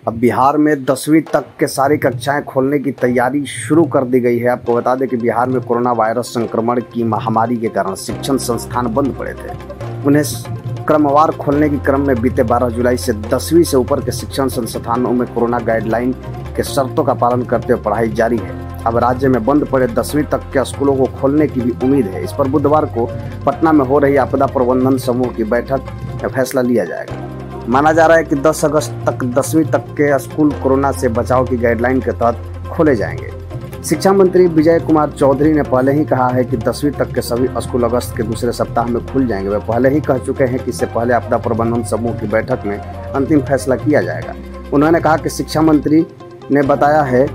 अब बिहार में 10वीं तक के सारी कक्षाएं खोलने की तैयारी शुरू कर दी गई है। आपको बता दें कि बिहार में कोरोना वायरस संक्रमण की महामारी के कारण शिक्षण संस्थान बंद पड़े थे। उन्हें क्रमवार खोलने के क्रम में बीते 12 जुलाई से 10वीं से ऊपर के शिक्षण संस्थानों में कोरोना गाइडलाइन के शर्तों का पालन करते हुए पढ़ाई जारी है। अब राज्य में बंद पड़े 10वीं तक के स्कूलों को खोलने की भी उम्मीद है। इस पर बुधवार को पटना में हो रही आपदा प्रबंधन समूह की बैठक में फैसला लिया जाएगा। माना जा रहा है कि 10 अगस्त तक 10वीं तक के स्कूल कोरोना से बचाव की गाइडलाइन के तहत खोले जाएंगे। शिक्षा मंत्री विजय कुमार चौधरी ने पहले ही कहा है कि 10वीं तक के सभी स्कूल अगस्त के दूसरे सप्ताह में खुल जाएंगे। वे पहले ही कह चुके हैं कि इससे पहले आपदा प्रबंधन समूह की बैठक में अंतिम फैसला किया जाएगा। उन्होंने कहा कि शिक्षा मंत्री ने बताया है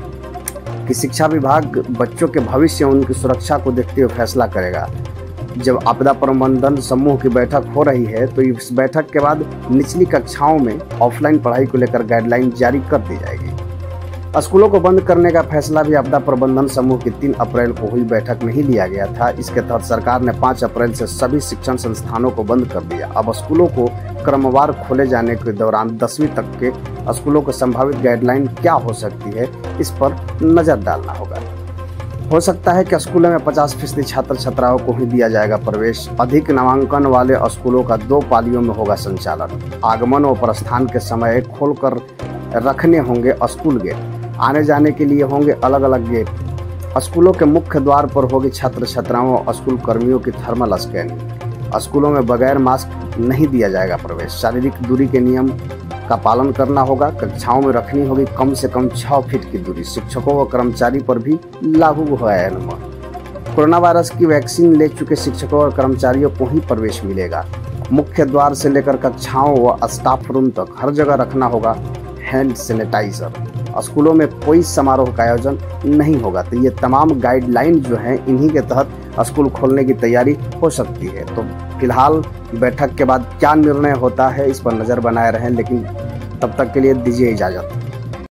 कि शिक्षा विभाग बच्चों के भविष्य और उनकी सुरक्षा को देखते हुए फैसला करेगा। जब आपदा प्रबंधन समूह की बैठक हो रही है तो इस बैठक के बाद निचली कक्षाओं में ऑफलाइन पढ़ाई को लेकर गाइडलाइन जारी कर दी जाएगी। स्कूलों को बंद करने का फैसला भी आपदा प्रबंधन समूह की 3 अप्रैल को हुई बैठक में ही लिया गया था। इसके तहत सरकार ने 5 अप्रैल से सभी शिक्षण संस्थानों को बंद कर दिया। अब स्कूलों को क्रमवार खोले जाने के दौरान 10वीं तक के स्कूलों को संभावित गाइडलाइन क्या हो सकती है, इस पर नजर डालना होगा। हो सकता है कि स्कूलों में 50% छात्र छात्राओं को ही दिया जाएगा प्रवेश। अधिक नामांकन वाले स्कूलों का 2 पालियों में होगा संचालन। आगमन और प्रस्थान के समय खोलकर रखने होंगे स्कूल गेट। आने जाने के लिए होंगे अलग अलग गेट। स्कूलों के मुख्य द्वार पर होगी छात्र छात्राओं और स्कूल कर्मियों की थर्मल स्कैनिंग। स्कूलों में बगैर मास्क नहीं दिया जाएगा प्रवेश। शारीरिक दूरी के नियम का पालन करना होगा। कक्षाओं में रखनी होगी कम से कम 6 फीट की दूरी। शिक्षकों व कर्मचारी पर भी लागू हुआ है अनुमान। कोरोना वायरस की वैक्सीन ले चुके शिक्षकों और कर्मचारियों को ही प्रवेश मिलेगा। मुख्य द्वार से लेकर कक्षाओं व स्टाफ रूम तक हर जगह रखना होगा हैंड सैनिटाइजर। स्कूलों में कोई समारोह का आयोजन नहीं होगा। तो ये तमाम गाइडलाइन जो हैं, इन्हीं के तहत स्कूल खोलने की तैयारी हो सकती है। तो फिलहाल बैठक के बाद क्या निर्णय होता है, इस पर नज़र बनाए रहें, लेकिन तब तक के लिए दीजिए इजाज़त।